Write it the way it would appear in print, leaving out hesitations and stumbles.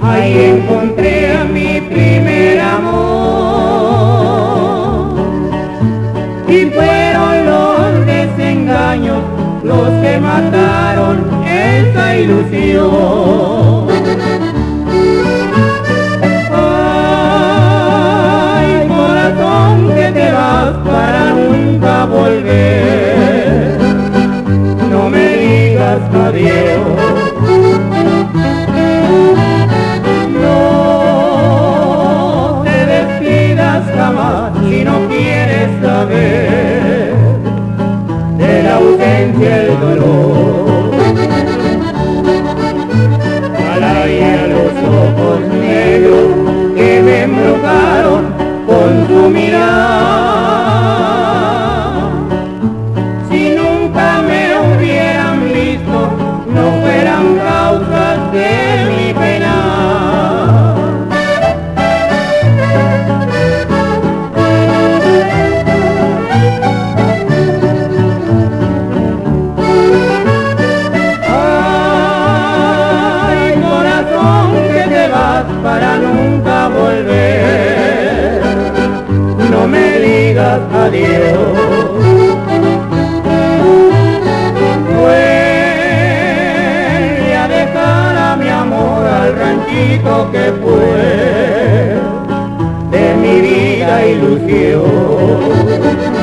ahí encontré a mi primer amor. Y fueron los desengaños los que mataron esa ilusión. Ay, corazón, que te vas para nunca volver, no me digas adiós. No te despidas jamás si no quieres saber de la ausencia y el dolor. Alaya los ojos negros que me embrujaron con su mirada. Si nunca me hubieran visto, no fueran causas de mi pena. Para nunca volver, no me digas adiós. Vuelve a dejar a mi amor al ranchito que fue de mi vida ilusión.